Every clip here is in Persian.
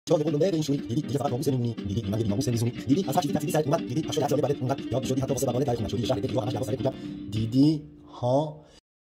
چای قلم به این شوری دیدی دیگه فقط ناموس میمونی دیدی من دیگه ناموس میزونی دیدی از هر چیزی تفصیلی سرت اومد دیدی اشاره سال بعد اونقدر یاد شدی حتی واسه بقاله تاریخ نشدی شهر دیگه همش دعوا سر کوچه دیدی ها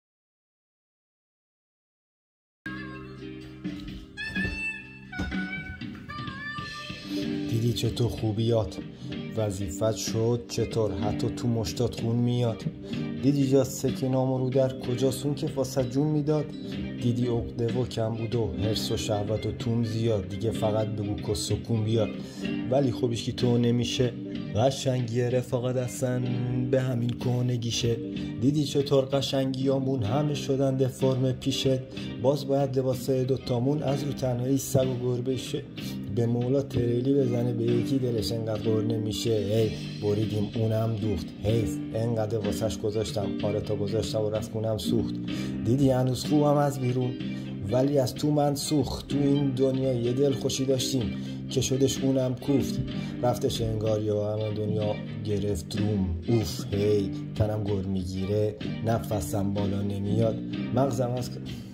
دیدی چطور خوبیات وظیفت شد چطور حتی تو مشتات خون میاد دیدی جا سکنام رو در کجاسون که واسه جون میداد دیدی عقده و کم بود و حرص و شهوت و توم زیاد دیگه فقط بگو که سکون بیاد ولی خوبیش که تو نمیشه قشنگی رفاقت اصلا به همین کهنگیشه دیدی چطور قشنگیامون همه شدن دفرم پیشت باز باید لباس دوتامون از رو تنهایی سگ و گربه شه به مولا تریلی بزنه به یکی دلش انقدر غور نمیشه ای بریدیم اونم دوخت حیف انقدر واسش گذاشتم آره تا گذاشتم و رسکونم سوخت دیدی هنوز خوبم از بیرون ولی از تو من سوخت تو این دنیا یه دل خوشی داشتیم که شدش اونم کوفت رفتش انگار یا همه دنیا گرفت روم اوف هی تنم گر میگیره نفسم بالا نمیاد مغزم از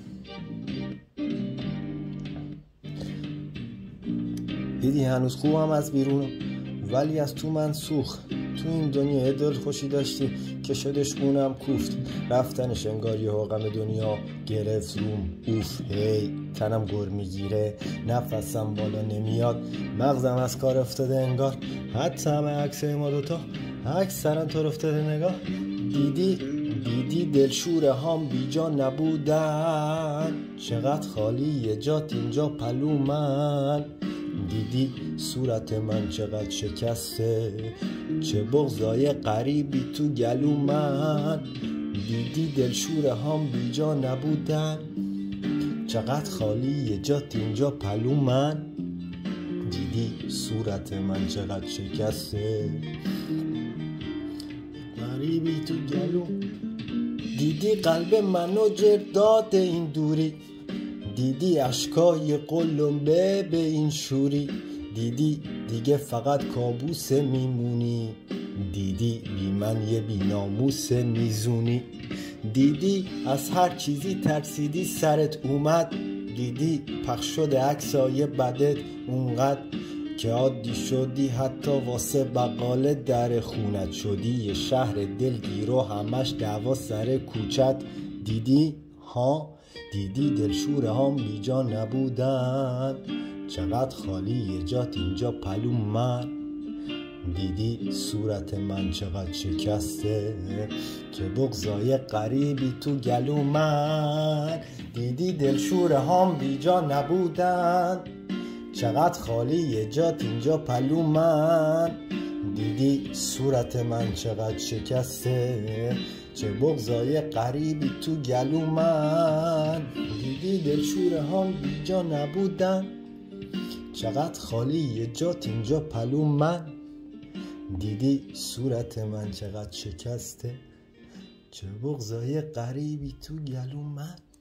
دیدی هنوز خوبم از بیرون ولی از تو من سوخت تو این دنیا دل خوشی داشتی که شدش اونم کوفت رفتنش انگار یه غم دنیا گرفت روم اوف هی تنم گر میگیره نفسم بالا نمیاد مغزم از کار افتاده انگار حتی همه عکس ما دوتا اکثرا طور افتاده نگاه دیدی دلشوره هام بیجا نبودن چقدر خالی جات اینجا پلو من دیدی صورت من چقدر شکسته چه بغضای غریبی تو گلو من دیدی دلشوره هام بیجا نبودن چقدر خالی جات اینجا پلو من دیدی صورت من چقدر شکسته غریبی تو گلو دیدی قلب منو جر داده این دوری دیدی اشکای قلمبه به این شوری دیدی دیگه فقط کابوس میمونی دیدی بی من یه بی ناموس میزونی دیدی از هر چیزی ترسیدی سرت اومد دیدی پخش شده عکسای بدت اونقدر که عادی شدی حتی واسه بقاله در خونت شدی یه شهر دلگیر و همش دعوا سر کوچت دیدی ها دیدی دلشوره هام بیجا نبودن چقدر خالی جات اینجا پلو من دیدی صورت من چقدر شکسته چه بغضای غریبی تو گلو من دیدی دلشوره هام بیجا نبودن چقدر خالی جات اینجا پلو من دیدی صورت من چقدر شکسته چه بغضای غریبی تو گلو من دیدی دلشوره هام بیجا نبودن چقدر خالی جات اینجا پلو من دیدی صورت من چقدر شکسته چه بغضای غریبی تو گلو من